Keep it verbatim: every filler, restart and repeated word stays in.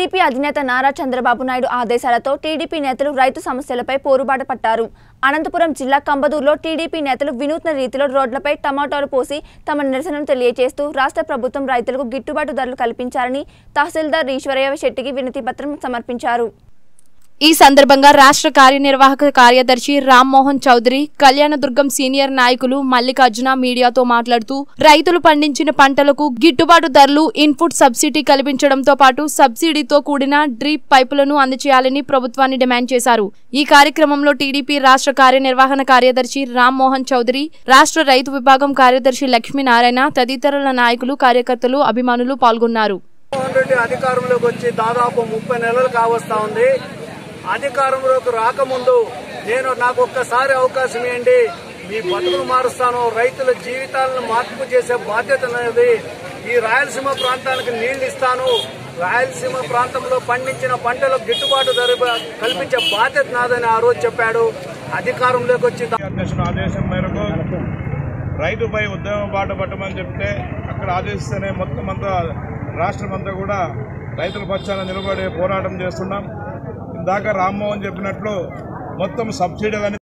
YCP అధినేత నారా చంద్రబాబు నాయుడు ఆదేశాలతో TDP నేతలు రైతు సమస్యలపై పోరుబాట పట్టారు. అనంతపురం జిల్లా కంబదూరులో టీడీపీ నేతలు వినూత్న రీతిలో రోడ్లపై టమాటాలు పోసి తమ నిరసనను తెలియజేస్తూ రాష్ట్ర ప్రభుత్వం రైతులకు గిట్టుబాటు ధరలు కల్పించాలని తహసీల్దార్ ఈశ్వరయ్య శెట్టికి వినతి పత్రం సమర్పించారు. ఈ సందర్భంగా రాష్ట్ర కార్యనిర్వాహక కార్యదర్శి రామ్మోహన్ చౌదరి, కళ్యాణదుర్గం సీనియర్ నాయకులు మల్లికార్జున మీడియాతో మాట్లాడుతూ రైతులు పండించిన పంటలకు గిట్టుబాటు ధరలు, ఇన్పుట్ సబ్సిడీ కల్పించడంతో పాటు సబ్సిడీతో కూడిన డ్రిప్ పైపులను అందజేయాలని ప్రభుత్వాన్ని డిమాండ్ చేశారు. ఈ కార్యక్రమంలో టీడీపీ రాష్ట్ర కార్యనిర్వహణ కార్యదర్శి రామ్మోహన్ చౌదరి, రాష్ట్ర రైతు విభాగం కార్యదర్శి లక్ష్మీనారాయణ తదితరుల నాయకులు, కార్యకర్తలు, అభిమానులు పాల్గొన్నారు. అధికారంలోకి వచ్చి దాదాపు ముప్పై నెలలు కావస్తా ఉంది. అధికారంలోకి రాకముందు నేను నాకు ఒక్కసారి అవకాశం ఇవ్వండి, మీ బతుకులు మారుస్తాను, రైతుల జీవితాలను మార్పు చేసే బాధ్యత అనేది, ఈ రాయలసీమ ప్రాంతానికి నీళ్లు ఇస్తాను, రాయలసీమ ప్రాంతంలో పండించిన పంటలకు గిట్టుబాటు ధర కల్పించే బాధ్యత నాదని ఆ రోజు చెప్పాడు. అధికారంలోకి వచ్చి ఆదేశం మేరకు రైతుపై ఉద్యమ బాట పట్టమని చెప్తే అక్కడ ఆదేశిస్తేనే మొత్తం అంతా రాష్ట్రం అంతా కూడా రైతుల పక్షాన నిలబడి పోరాటం చేస్తున్నాం. ఇందాక రామ్మోహన్ చెప్పినట్లు మొత్తం సబ్సిడీలని